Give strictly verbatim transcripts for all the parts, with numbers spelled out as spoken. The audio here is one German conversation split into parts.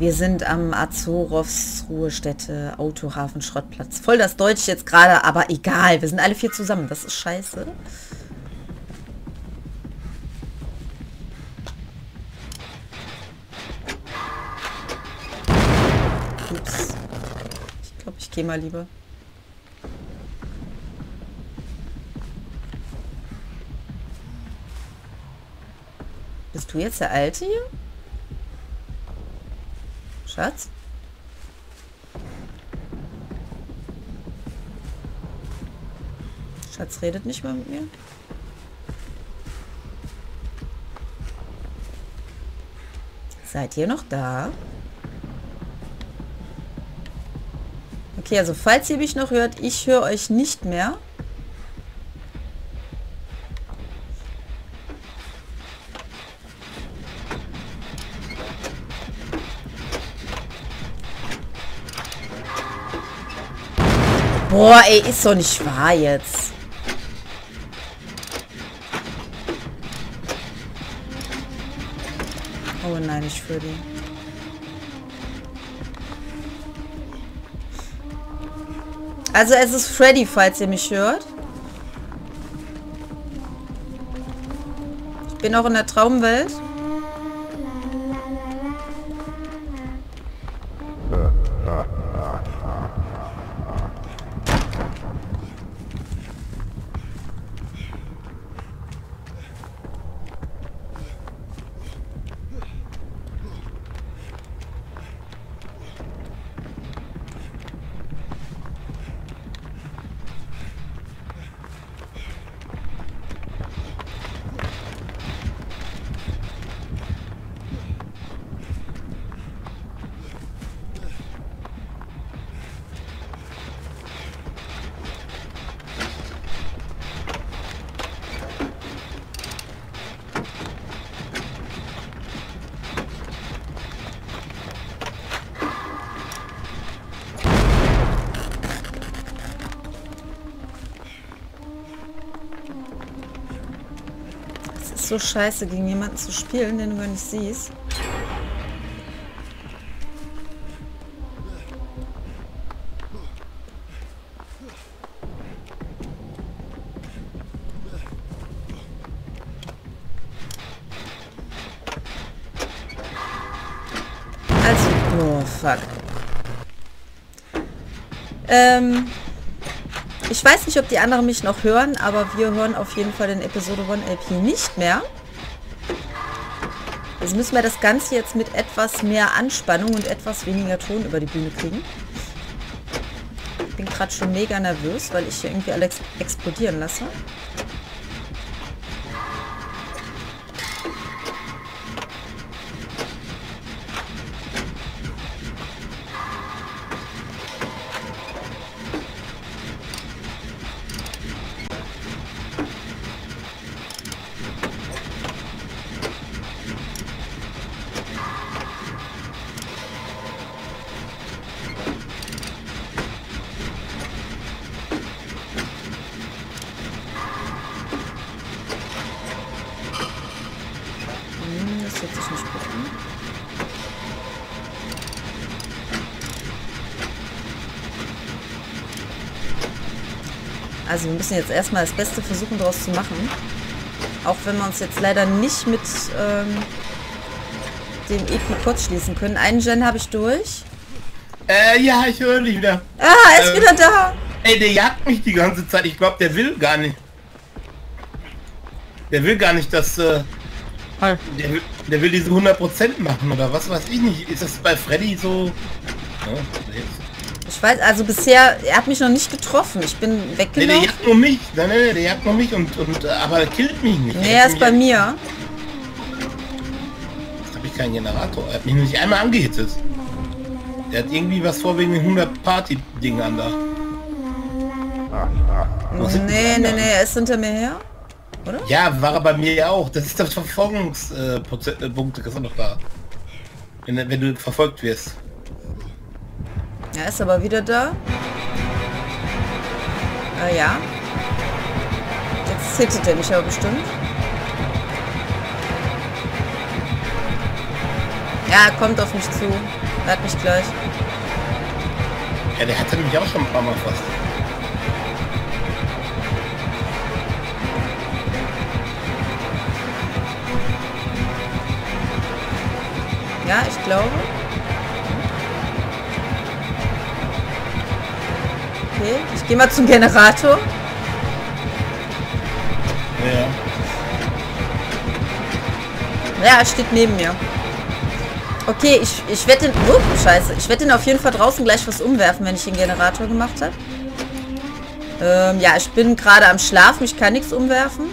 Wir sind am Azorovs Ruhestätte, Autohafen, Schrottplatz. Voll das Deutsch jetzt gerade, aber egal. Wir sind alle vier zusammen. Das ist scheiße. Ups. Ich glaube, ich gehe mal lieber. Bist du jetzt der Alte hier? Schatz? Schatz redet nicht mehr mit mir? Seid ihr noch da? Okay, also falls ihr mich noch hört, ich höre euch nicht mehr. Boah, ey, ist doch nicht wahr jetzt. Oh nein, nicht Freddy. Also es ist Freddy, falls ihr mich hört. Ich bin auch in der Traumwelt. So scheiße, gegen jemanden zu spielen, den du gar nicht siehst. Also, oh fuck. Ähm... Ich weiß nicht, ob die anderen mich noch hören, aber wir hören auf jeden Fall den Episode eins L P nicht mehr. Also müssen wir das Ganze jetzt mit etwas mehr Anspannung und etwas weniger Ton über die Bühne kriegen. Ich bin gerade schon mega nervös, weil ich hier irgendwie alles explodieren lasse. Also wir müssen jetzt erstmal das Beste versuchen, daraus zu machen. Auch wenn wir uns jetzt leider nicht mit ähm, dem E P kurz schließen können. Einen Gen habe ich durch. Äh, ja, ich höre dich wieder. Ah, er ist ähm, wieder da. Ey, der jagt mich die ganze Zeit. Ich glaube, der will gar nicht. Der will gar nicht, dass... Äh, der, will, der will diese hundert Prozent machen, oder was weiß ich nicht. Ist das bei Freddy so... Ja, jetzt. Ich weiß, also bisher, er hat mich noch nicht getroffen. Ich bin weggelaufen. Nee, der jagt nur mich. Nein, nein, nein, der jagt nur mich und, und aber er killt mich nicht. Nee, er ist bei mir. Jetzt habe ich keinen Generator. Er hat mich nicht einmal angehittet. Der hat irgendwie was vor wegen den hundert Party-Dingern da. Nee, nee, nee, er ist hinter mir her. Oder? Ja, war er bei mir ja auch. Das ist das Verfolgungspunkte, äh, Punkte, das ist doch da. Wenn, wenn du verfolgt wirst. Er ist aber wieder da. Äh, ja. Jetzt hittet er mich aber bestimmt. Ja, er kommt auf mich zu. Er hat mich gleich. Ja, der hatte mich auch schon ein paar Mal fast. Ja, ich glaube. Okay, ich gehe mal zum Generator. Ja. Ja, er steht neben mir. Okay, ich, ich werde den... Oh, scheiße. Ich werde den auf jeden Fall draußen gleich was umwerfen, wenn ich den Generator gemacht habe. Ähm, ja, ich bin gerade am Schlafen. Ich kann nichts umwerfen.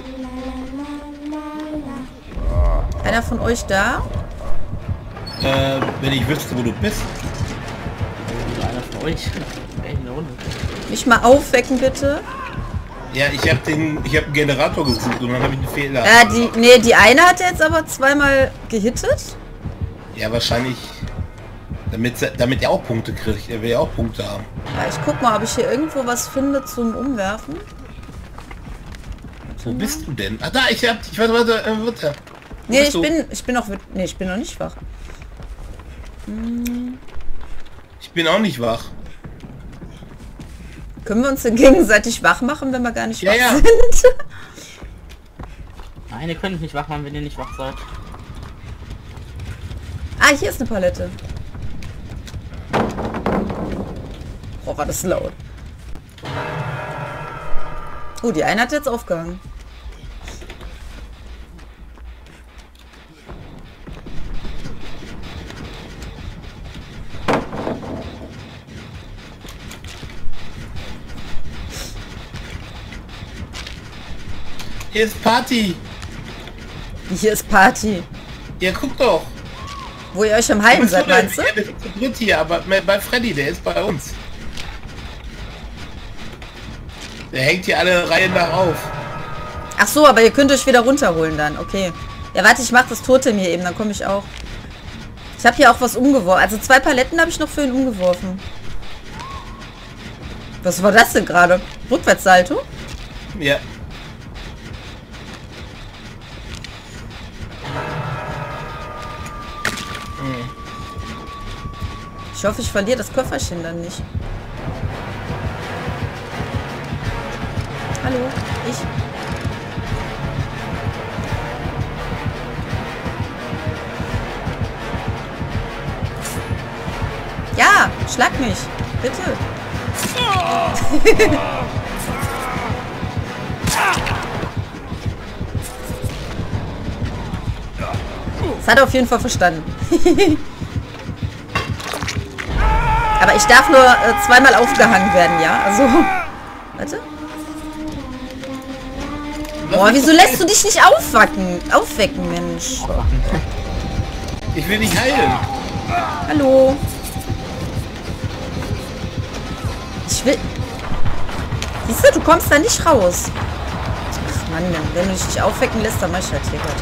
Einer von euch da? Äh, wenn ich wüsste, wo du bist. Einer von euch. Mich mal aufwecken, bitte. Ja, ich habe den, ich habe einen Generator gesucht und dann habe ich einen Fehler. Ja, die, nee, die eine hat jetzt aber zweimal gehittet. Ja, wahrscheinlich, damit, damit er auch Punkte kriegt. Er will ja auch Punkte haben. Ja, ich guck mal, ob ich hier irgendwo was finde zum Umwerfen. Wo bist du denn? Ah, da, ich hab, ich warte, warte, äh, warte. Wo Nee, bist ich du? bin, ich bin noch, nee, ich bin noch nicht wach. Hm. Ich bin auch nicht wach. Können wir uns denn gegenseitig wach machen, wenn wir gar nicht Ja, wach ja. sind? Nein, ihr könnt mich nicht wach machen, wenn ihr nicht wach seid. Ah, hier ist eine Palette. Oh, war das laut. Oh, die eine hat jetzt aufgehangen. Hier ist Party. Hier ist Party. Ja, guck doch. Wo ihr euch am Heilen seid, meinst du? Ja, wir sind zu dritt hier, aber bei Freddy, der ist bei uns. Der hängt hier alle Reihen nach auf. Ach so, aber ihr könnt euch wieder runterholen dann. Okay. Ja, warte, ich mach das Totem hier eben, dann komme ich auch. Ich habe hier auch was umgeworfen. Also zwei Paletten habe ich noch für ihn umgeworfen. Was war das denn gerade? Rückwärtssalto? Ja. Ich hoffe, ich verliere das Köfferchen dann nicht. Hallo, ich. Ja, schlag mich. Bitte. Das hat er auf jeden Fall verstanden. Aber ich darf nur äh, zweimal aufgehangen werden, ja? Also, warte. Boah, wieso lässt du dich nicht aufwacken? Aufwecken, Mensch. Ich will dich heilen. Hallo. Ich will... Siehst du, du kommst da nicht raus. Ach Mann, wenn du dich nicht aufwecken lässt, dann mach ich halt hier, Leute.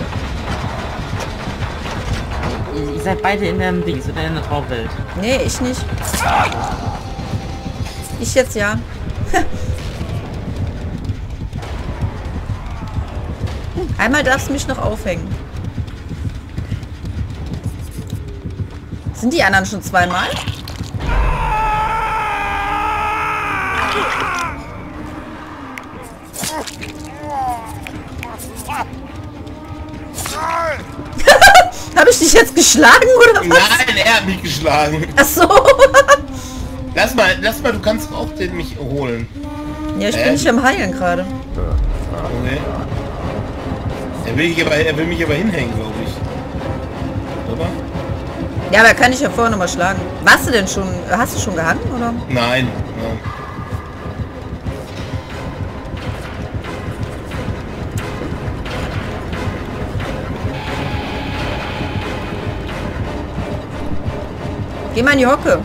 Ihr seid beide in dem Dings, in der Traumwelt. Nee, ich nicht. Ich jetzt ja. Einmal darfst du mich noch aufhängen. Sind die anderen schon zweimal? Habe ich dich jetzt geschlagen oder was? Nein, er hat mich geschlagen. Ach so. Lass mal, lass mal, du kannst auch den mich holen. Ja, ich Äh? bin nicht am Heilen gerade. Okay. Er will, mich aber, er will mich aber hinhängen, glaube ich. Oder? Ja, aber kann ich ja vorher noch mal schlagen. Warst du denn schon, hast du schon gehangen, oder? Nein. Nein. Geh mal in die Hocke.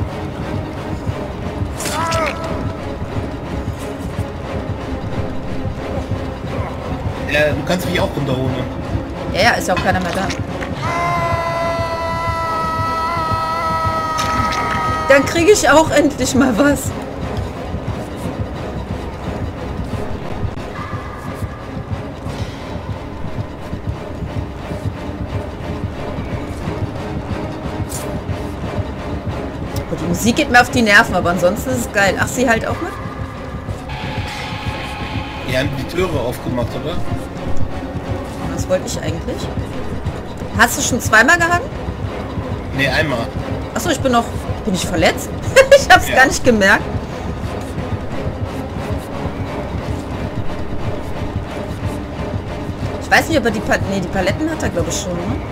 Ja, du kannst mich auch runterholen. Ja, ja, ist ja auch keiner mehr da. Dann kriege ich auch endlich mal was. Die Musik geht mir auf die Nerven, aber ansonsten ist es geil. Ach, sie halt auch mit? Die haben die Türe aufgemacht, oder? Was wollte ich eigentlich? Hast du schon zweimal gehangen? Ne, einmal. Achso, ich bin noch... Bin ich verletzt? Ich hab's Ja. gar nicht gemerkt. Ich weiß nicht, ob er die Paletten... Nee, die Paletten hat er, glaube ich, schon, ne?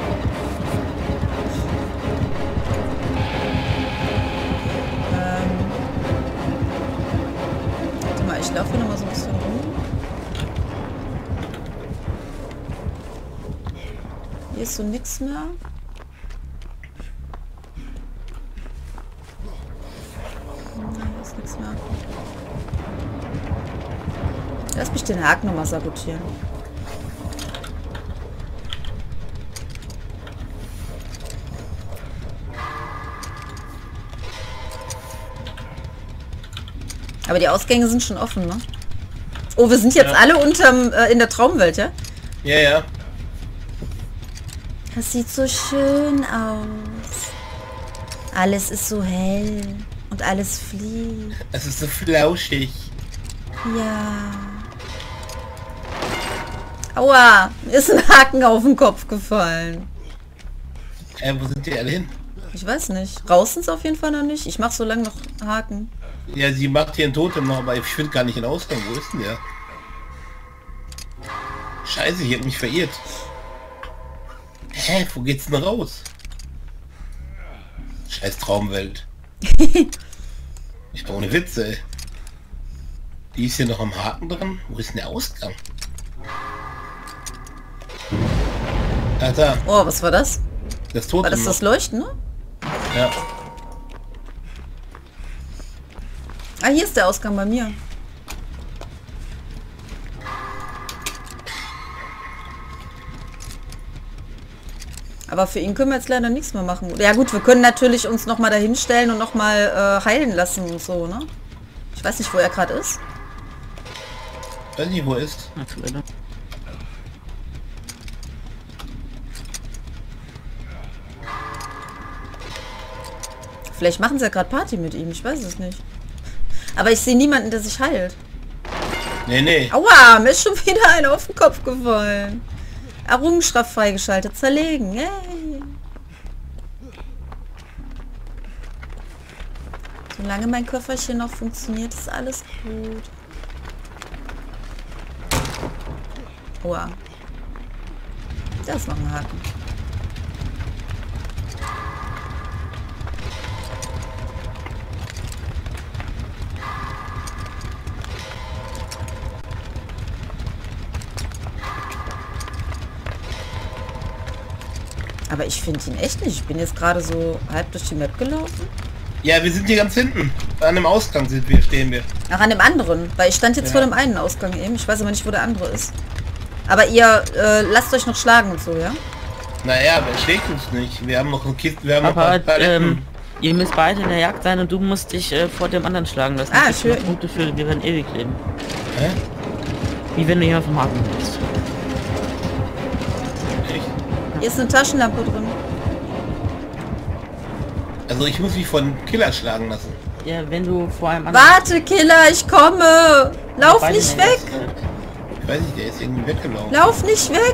Ähm... Warte mal, ich laufe hier nochmal so ein bisschen rum. Hier ist so nix mehr. Nichts mehr. Lass mich den Haken nochmal sabotieren. Aber die Ausgänge sind schon offen, ne? Oh, wir sind jetzt Ja. alle unterm, äh, in der Traumwelt, ja? Ja, ja. Das sieht so schön aus. Alles ist so hell. Und alles fliegt. Es ist so flauschig. Ja. Aua, mir ist ein Haken auf den Kopf gefallen. Äh, wo sind die alle hin? Ich weiß nicht. Draußen ist auf jeden Fall noch nicht. Ich mache so lange noch Haken. Ja, sie macht hier einen Totem noch, aber ich finde gar nicht den Ausgang. Wo ist denn der? Scheiße, ich hab mich verirrt. Hä, wo geht's denn raus? Scheiß Traumwelt. Ich bin ohne Witze, ey. Die ist hier noch am Haken dran. Wo ist denn der Ausgang? Ah, da. Oh, was war das? Das Totem. War das das Leuchten, ne? Ja. Ah, hier ist der Ausgang bei mir. Aber für ihn können wir jetzt leider nichts mehr machen. Ja gut, wir können natürlich uns noch mal dahin stellen und noch mal äh, heilen lassen und so, ne? Ich weiß nicht, wo er gerade ist. Weiß nicht, wo er ist. Aktuelle. Vielleicht machen sie ja gerade Party mit ihm, ich weiß es nicht. Aber ich sehe niemanden, der sich heilt. Nee, nee. Aua, mir ist schon wieder einer auf den Kopf gefallen. Errungenschaft freigeschaltet, zerlegen. Yay. Solange mein Köfferchen noch funktioniert, ist alles gut. Aua. Da ist noch ein Haken. Aber ich finde ihn echt nicht. Ich bin jetzt gerade so halb durch die Map gelaufen. Ja, wir sind hier ganz hinten. An dem Ausgang sind wir, stehen wir. Ach, an dem anderen. Weil ich stand jetzt Ja. vor dem einen Ausgang eben. Ich weiß aber nicht, wo der andere ist. Aber ihr äh, lasst euch noch schlagen und so, ja? Naja, aber er schlägt uns nicht. Wir haben noch eine Kiste, wir haben noch Aber ein paar Paletten. ähm, ihr müsst beide in der Jagd sein und du musst dich äh, vor dem anderen schlagen lassen. Ah, Das gibt schön. noch Punkte für, wir werden ewig leben. Hä? Wie wenn du jemand vom Haken bist. Echt? Hier ist eine Taschenlampe drin. Also ich muss mich von Killer schlagen lassen. Ja, wenn du vor einem anderen... Warte, Killer, ich komme! Lauf beide nicht in der weg! Jagd seid. Ich weiß nicht, der ist irgendwie weggelaufen. Lauf nicht weg!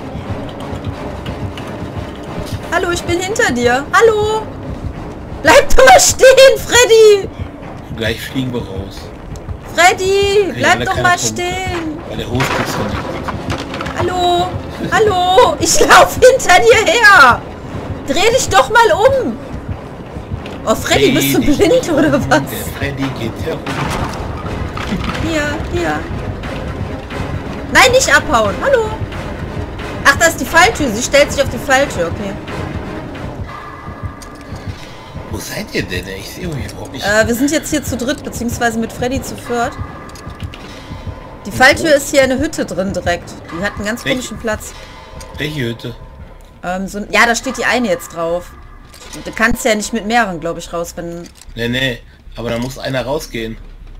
Hallo, ich bin hinter dir. Hallo! Bleib doch mal stehen, Freddy! Gleich fliegen wir raus. Freddy, Kriegen bleib alle doch keine mal Punkte. stehen! Weil der Host ist von nicht. Hallo! Hallo! Ich lauf hinter dir her! Dreh dich doch mal um! Oh, Freddy, bist du Dreh dich blind nicht oder um, was? Der Freddy geht herum. Hier, hier. Nein, nicht abhauen. Hallo. Ach, das ist die Falltür. Sie stellt sich auf die Falltür. Okay. Wo seid ihr denn? Ich sehe euch überhaupt nicht. Äh, wir sind jetzt hier zu dritt, beziehungsweise mit Freddy zu viert. Die Falltür ist hier eine Hütte drin direkt. Die hat einen ganz Welche? komischen Platz. Welche Hütte? Ähm, so, ja, da steht die eine jetzt drauf. Du kannst ja nicht mit mehreren, glaube ich, raus, wenn... Nee, nee. Aber da muss einer rausgehen.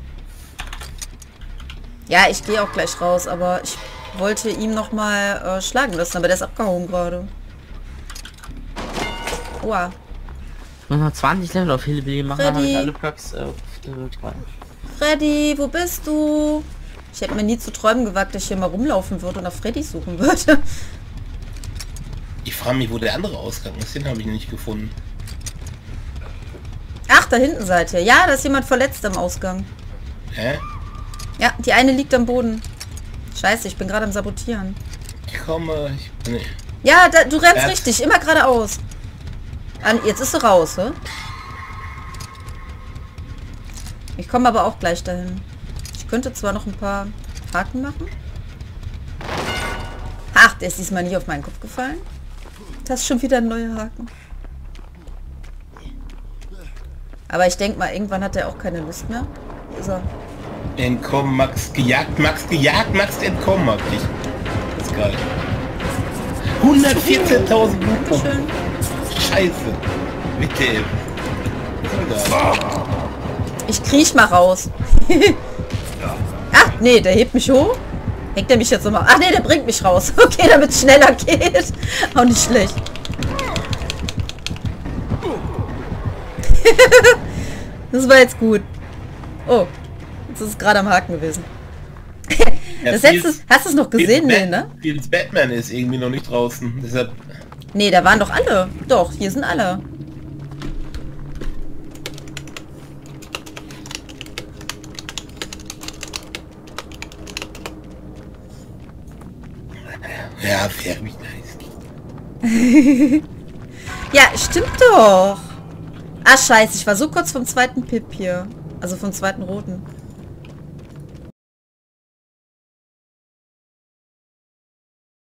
Ja, ich gehe auch gleich raus, aber ich wollte ihm noch mal äh, schlagen lassen, aber der ist abgehauen gerade. Oha. muss noch zwanzig Level auf Hillbilly machen, dann habe ich Freddy. alle Perks äh, auf der drei. Freddy, wo bist du? Ich hätte mir nie zu träumen gewagt, dass ich hier mal rumlaufen würde und nach Freddy suchen würde. Ich frage mich, wo der andere Ausgang ist. Den habe ich nicht gefunden. Ach, da hinten seid ihr. Ja, da ist jemand verletzt am Ausgang. Hä? Ja, die eine liegt am Boden. Scheiße, ich bin gerade am Sabotieren. Ich komme... Ich, nee. Ja, da, du rennst Er- richtig, immer geradeaus. An, jetzt ist sie raus, hä? Ich komme aber auch gleich dahin. Ich könnte zwar noch ein paar Haken machen. Ach, der ist diesmal nicht auf meinen Kopf gefallen. Das ist schon wieder ein neuer Haken. Aber ich denke mal, irgendwann hat er auch keine Lust mehr. Wo ist er? Entkommen, Max gejagt, Max gejagt, Max entkommen, hab ich. Das ist geil. hundertvierzehntausend Blutpunkte. Schön. Scheiße. Bitte. Was soll das? Ich kriech mal raus. Ach, nee, der hebt mich hoch. Hängt er mich jetzt nochmal? Ach nee, der bringt mich raus. Okay, damit es schneller geht. Auch nicht schlecht. Das war jetzt gut. Oh, jetzt ist es gerade am Haken gewesen. Ja, Das Fields- letzte, hast du es noch gesehen? Nee, ne? Fields Batman ist irgendwie noch nicht draußen. Deshalb... Nee, da waren doch alle. Doch, hier sind alle. Ja, wäre mich nice. Ja, stimmt doch. Ah, scheiße, ich war so kurz vom zweiten Pip hier. Also vom zweiten roten.